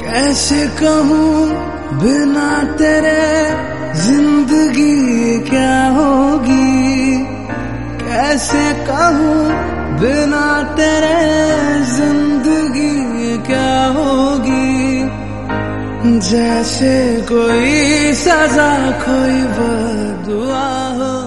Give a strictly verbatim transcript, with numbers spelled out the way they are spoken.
कैसे कहूँ बिना तेरे जिंदगी क्या होगी, कैसे कहूँ बिना तेरे जिंदगी क्या होगी। जैसे कोई सजा कोई बदुआ हो।